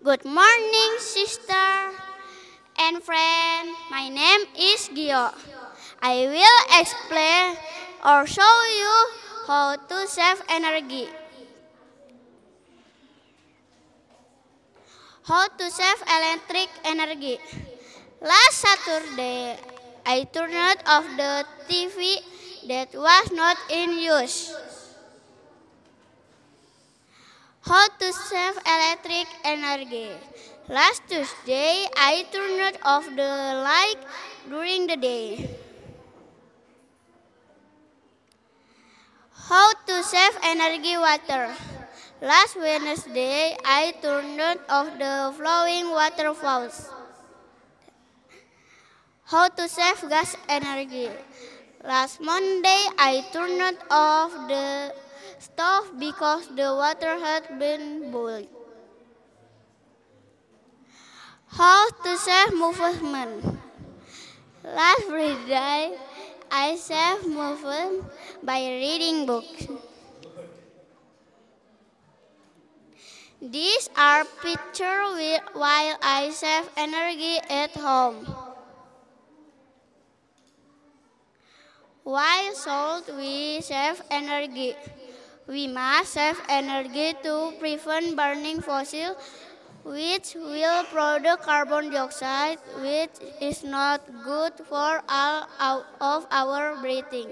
Good morning, sister and friend. My name is Gio. I will explain or show you how to save energy. How to save electric energy. Last Saturday, I turned off the TV that was not in use. How to save electric energy. Last Tuesday, I turned off the light during the day. How to save energy water. Last Wednesday, I turned off the flowing waterfalls. How to save gas energy. Last Monday, I turned off the stove because the water had been boiled. How to save movement. Last Friday, I saved movement by reading books. These are pictures while I save energy at home. Why should we save energy? We must save energy to prevent burning fossil, which will produce carbon dioxide, which is not good for all of our breathing.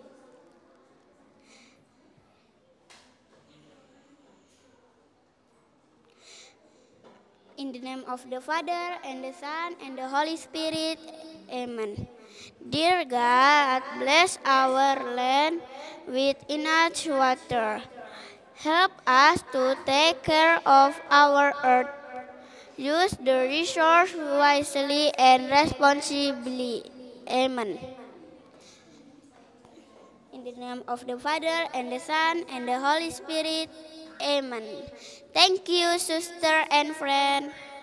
In the name of the Father, and the Son, and the Holy Spirit. Amen. Dear God, bless our land with enough water. Help us to take care of our earth. Use the resource wisely and responsibly. Amen. In the name of the Father, and the Son, and the Holy Spirit. Amen. Thank you, sister and friend.